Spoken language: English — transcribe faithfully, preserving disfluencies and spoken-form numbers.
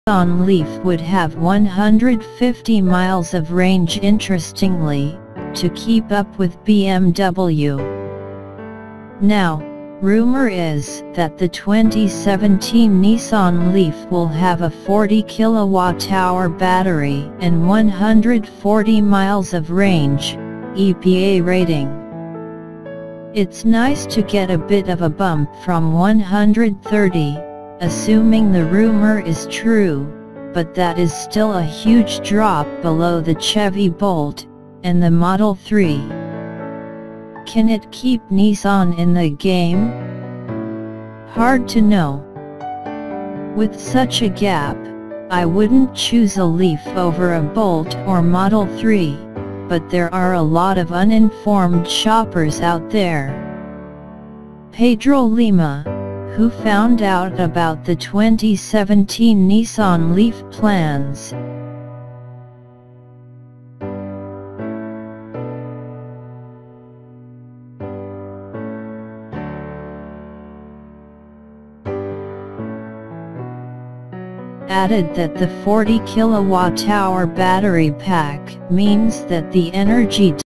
Nissan Leaf would have one hundred fifty miles of range, interestingly, to keep up with B M W. Now, rumor is that the twenty seventeen Nissan Leaf will have a forty kilowatt hour battery and one hundred forty miles of range, E P A rating. It's nice to get a bit of a bump from one hundred thirty, assuming the rumor is true, but that is still a huge drop below the Chevy Bolt and the Model three. Can it keep Nissan in the game? Hard to know. With such a gap, I wouldn't choose a Leaf over a Bolt or Model three, but there are a lot of uninformed shoppers out there. Pedro Lima, who found out about the twenty seventeen Nissan Leaf plans, added that the forty kilowatt hour battery pack means that the energy